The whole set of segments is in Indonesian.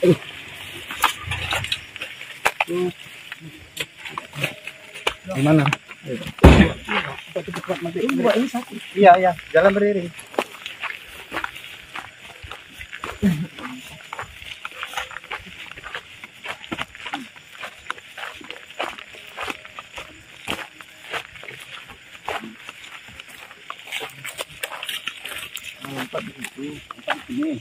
Gimana? Ini sakit. Iya, iya, jalan beriring. Empat itu. Ini.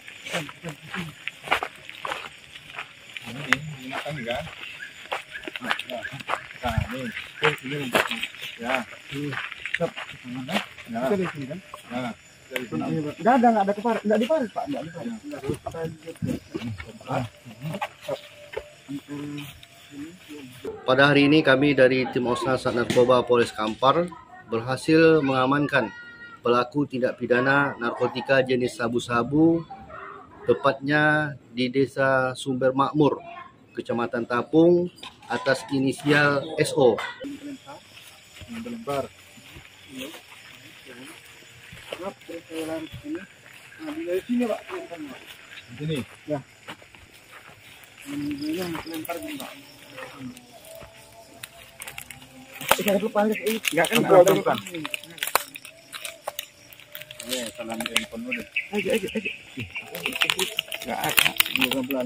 Ini makan juga. Nah, ini. Ini. Ya. Stop. Ya. Kita di sini kan? Nah, dari sini. Enggak ada keparet, enggak diparet, Pak, enggak diparet. Pada hari ini kami dari tim Osnal Sat Narkoba Polres Kampar berhasil mengamankan pelaku tindak pidana narkotika jenis sabu-sabu, tepatnya di Desa Sumber Makmur, Kecamatan Tapung, atas inisial SO. Berlembar. Dari sini, Pak. Sini. Ya. Ini yang lempar Pak. Kita lupa ini. Enggak kan? Bukan. Ya, salam handphone udah. Aja. Enggak ada. Pelan.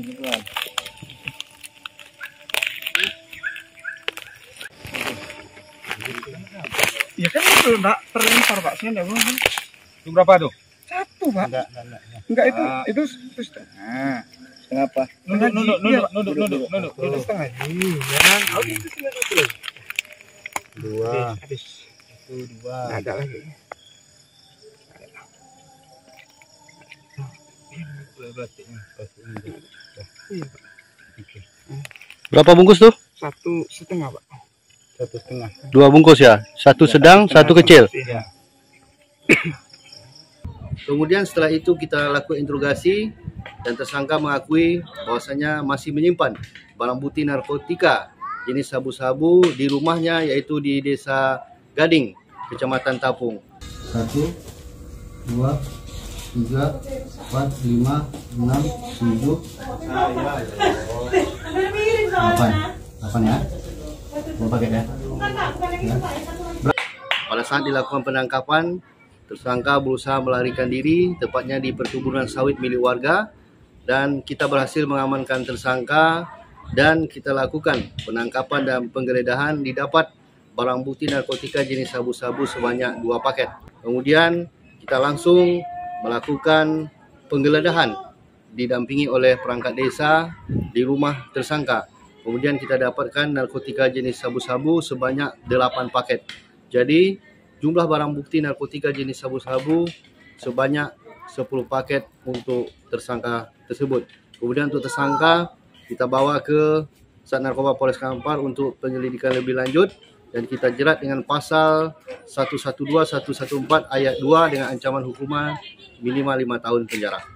Ya kan itu enggak terlempar, Pak. Saya enggak ngomong. Itu berapa tuh? Satu, Pak. Enggak itu setengah. Setengah apa? Nunduk. Setengah. Iya. Dua. Habis. Itu dua. Enggak ada lagi. Berapa bungkus tuh? 1,5, Pak. 1,5. 2 bungkus ya? Satu sedang, satu kecil. Iya. Kemudian setelah itu kita lakukan interogasi dan tersangka mengakui bahwasanya masih menyimpan barang bukti narkotika jenis sabu-sabu di rumahnya, yaitu di Desa Gading, Kecamatan Tapung. 1, 2, 3, 4, 5, 6, 7, 8 ya? 2 paket ya? Pada saat dilakukan penangkapan, tersangka berusaha melarikan diri, tepatnya di perkebunan sawit milik warga, dan kita berhasil mengamankan tersangka dan kita lakukan penangkapan dan penggeledahan. Didapat barang bukti narkotika jenis sabu-sabu sebanyak 2 paket. Kemudian kita langsung melakukan penggeledahan didampingi oleh perangkat desa di rumah tersangka. Kemudian kita dapatkan narkotika jenis sabu-sabu sebanyak 8 paket. Jadi jumlah barang bukti narkotika jenis sabu-sabu sebanyak 10 paket untuk tersangka tersebut. Kemudian untuk tersangka kita bawa ke Sat Narkoba Polres Kampar untuk penyelidikan lebih lanjut dan kita jerat dengan pasal 112, 114 ayat 2 dengan ancaman hukuman minimal 5 tahun penjara.